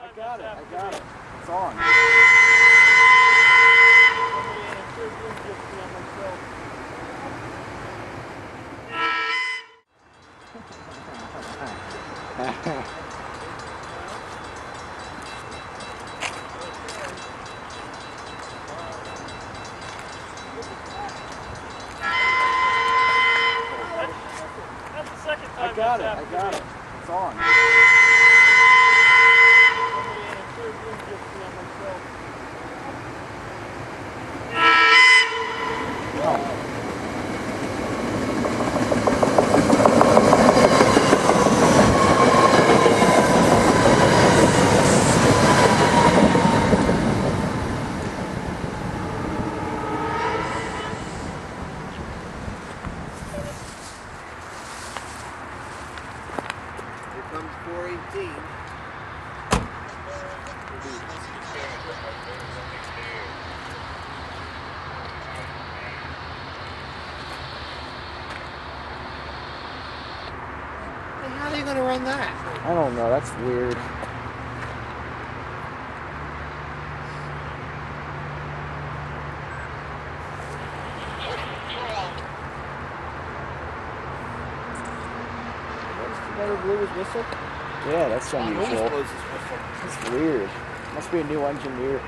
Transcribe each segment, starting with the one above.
got it. I got it. It's on. That's the second time I got it. It's on. Comes 418. How are they going to run that? I don't know. That's weird. Never blew his whistle? Yeah, that's He always unusual. blows his whistle. That's weird. Must be a new engineer.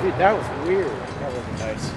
Dude, that was weird. That wasn't nice.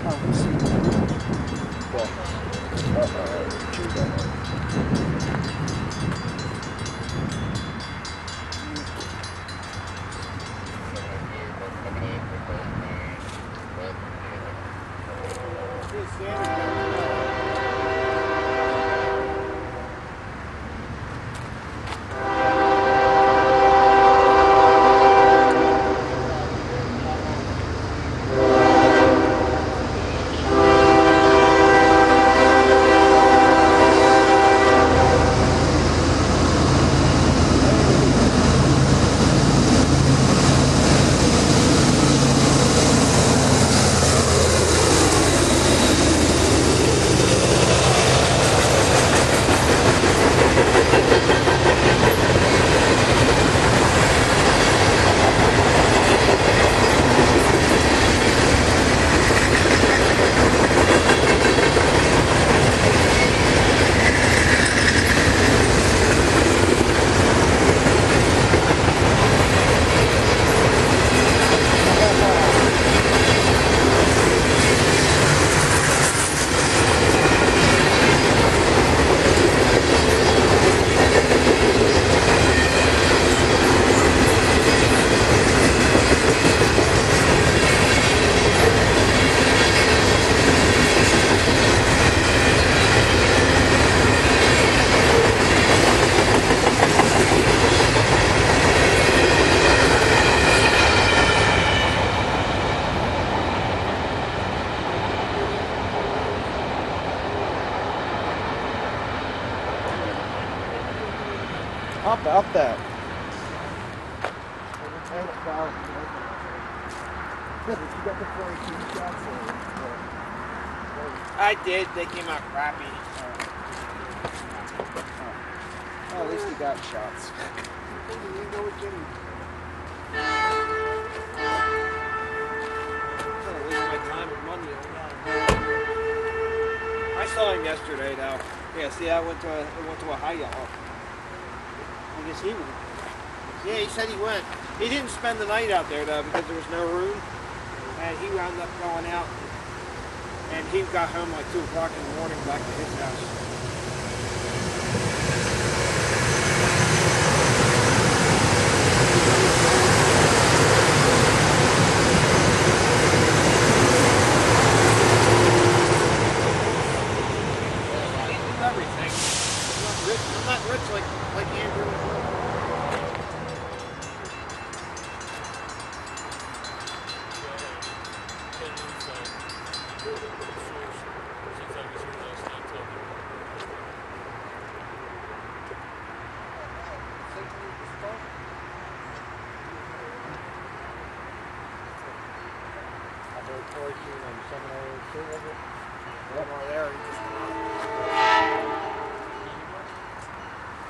How about that? I did. They came out crappy. Oh, at least you got shots. I saw him yesterday, though. Yeah, see, I went to a high off. I guess he went. Yeah, he said he went. He didn't spend the night out there, though, because there was no room. And he wound up going out. And he got home like 2 o'clock in the morning back to his house. I'm not rich like Andrew and Will.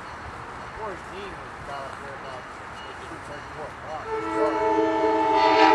Poor Dean was about there about 2:34 o'clock.